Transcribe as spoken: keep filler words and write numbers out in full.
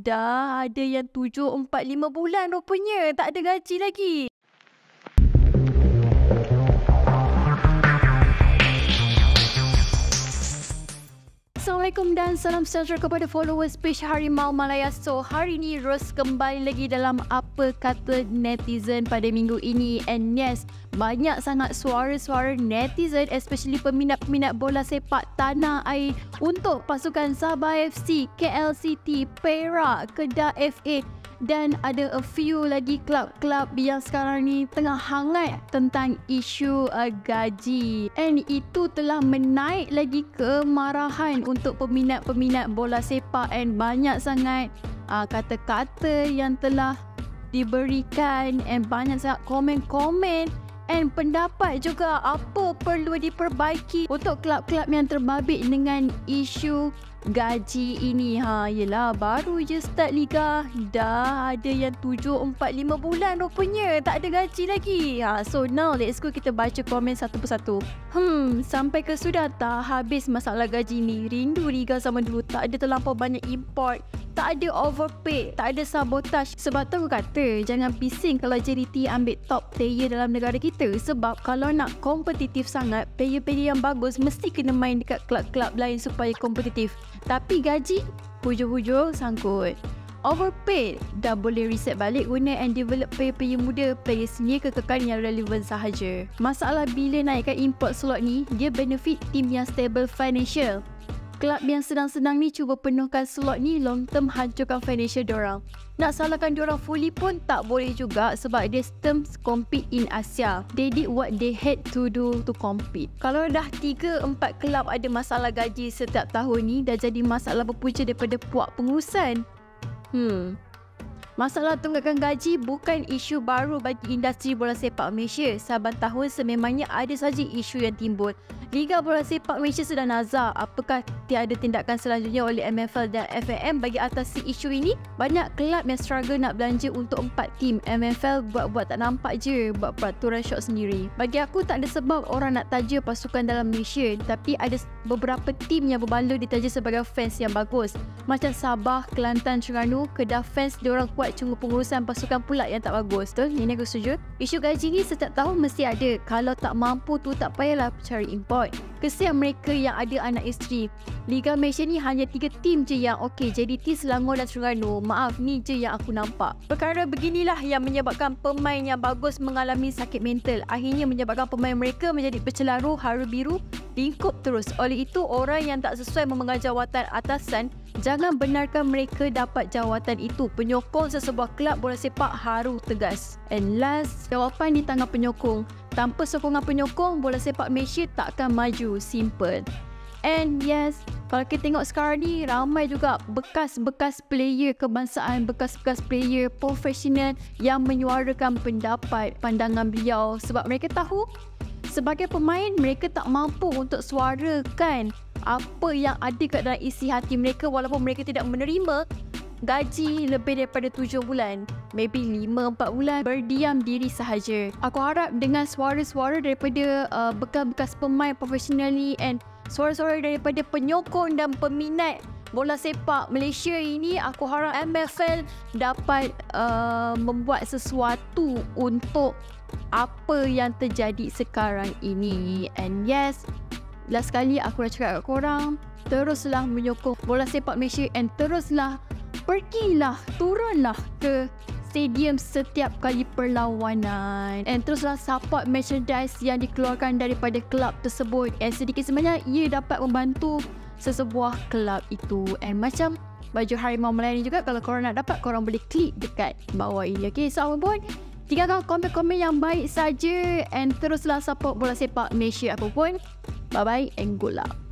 Dah ada yang tujuh, empat, lima bulan rupanya tak ada gaji lagi. Assalamualaikum dan salam sejahtera kepada followers page Harimau Malaya. So, hari ni Ros kembali lagi dalam Apa Kata Netizen pada minggu ini. And yes, banyak sangat suara-suara netizen, especially peminat-peminat bola sepak tanah air untuk pasukan Sabah F C, K L City, Perak, Kedah F A dan ada a few lagi klub-klub yang sekarang ni tengah hangat tentang isu uh, gaji. And itu telah menaik lagi kemarahan untuk peminat-peminat bola sepak, and banyak sangat uh, kata-kata yang telah diberikan, and banyak sangat komen-komen and pendapat juga apa perlu diperbaiki untuk klub-klub yang terbabit dengan isu gaji ini. Ha, yelah, baru je start liga dah ada yang tujuh, empat, lima bulan rupanya tak ada gaji lagi. Ha, so now let's go kita baca komen satu persatu. Hmm, sampai ke sudah tak habis masalah gaji ni. Rindu liga zaman dulu, tak ada terlampau banyak import, tak ada overpay, tak ada sabotage. Sebab tu aku kata jangan bising kalau J D T ambil top player dalam negara kita. Sebab kalau nak kompetitif sangat, player-player yang bagus mesti kena main dekat klub-klub lain supaya kompetitif. Tapi gaji hujung-hujung sangkut. Overpaid dah boleh reset balik guna and develop player-player muda, player senior kekal yang relevan sahaja. Masalah bila naikkan import slot ni, dia benefit team yang stable financial. Kelab yang sedang-sedang ni cuba penuhkan slot ni, long term hancurkan financial diorang. Nak salahkan diorang fully pun tak boleh juga sebab dia terms compete in Asia. They did what they had to do to compete. Kalau dah tiga empat kelab ada masalah gaji setiap tahun ni, dah jadi masalah berpunca daripada puak pengurusan. Hmm. Masalah tunggakan gaji bukan isu baru bagi industri bola sepak Malaysia. Saban tahun sememangnya ada saja isu yang timbul. Liga Bola Sepak Malaysia sedang nazar. Apakah tiada tindakan selanjutnya oleh M F L dan F A M bagi atasi isu ini? Banyak kelab yang struggle nak belanja untuk empat tim. M F L buat-buat tak nampak je, buat peraturan syok sendiri. Bagi aku tak ada sebab orang nak taja pasukan dalam Malaysia. Tapi ada beberapa tim yang berbaloi ditaja sebagai fans yang bagus. Macam Sabah, Kelantan, Terengganu, Kedah fans diorang kuat, cuma pengurusan pasukan pula yang tak bagus. Betul? Ini aku setuju. Isu gaji ni setiap tahun mesti ada. Kalau tak mampu tu tak payahlah cari import. Kesian mereka yang ada anak isteri. Liga Malaysia ni hanya tiga tim je yang okey, J D T, Selangor dan Terengganu. Maaf, ni je yang aku nampak. Perkara beginilah yang menyebabkan pemain yang bagus mengalami sakit mental. Akhirnya menyebabkan pemain mereka menjadi bercelaru, haru biru, lingkup terus. Oleh itu, orang yang tak sesuai memegang jawatan atasan, jangan benarkan mereka dapat jawatan itu. Penyokong sesebuah kelab bola sepak harus tegas. And last, jawapan di tangan penyokong. Tanpa sokongan penyokong, bola sepak Malaysia takkan maju. Simple. And yes, kalau kita tengok sekarang ni, ramai juga bekas-bekas player kebangsaan, bekas-bekas player profesional yang menyuarakan pendapat, pandangan beliau. Sebab mereka tahu, sebagai pemain, mereka tak mampu untuk suarakan apa yang ada kat dalam isi hati mereka walaupun mereka tidak menerima gaji lebih daripada tujuh bulan, maybe lima empat bulan, berdiam diri sahaja. Aku harap dengan suara-suara daripada uh, bekas-bekas pemain profesional ni and suara-suara daripada penyokong dan peminat bola sepak Malaysia ini, aku harap M F L dapat uh, membuat sesuatu untuk apa yang terjadi sekarang ini. And yes, last sekali aku dah cakap kat korang, teruslah menyokong bola sepak Malaysia and teruslah pergilah, turunlah ke stadium setiap kali perlawanan and teruslah support merchandise yang dikeluarkan daripada kelab tersebut, and sedikit sebanyak ia dapat membantu sesebuah kelab itu. And macam baju Harimau Malaya ni juga, kalau korang nak dapat, korang boleh klik dekat bawah ini. Okay, so apa pun, tinggalkan komen-komen yang baik saja and teruslah support bola sepak Malaysia apa pun. Bye bye and good luck.